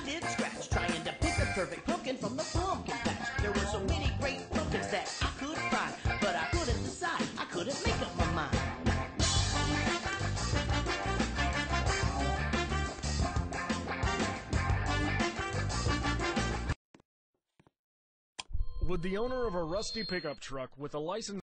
did scratch, trying to pick a perfect pumpkin from the pumpkin patch. There were so many great pumpkins that I could find, but I couldn't decide, I couldn't make up my mind. Would the owner of a rusty pickup truck with a license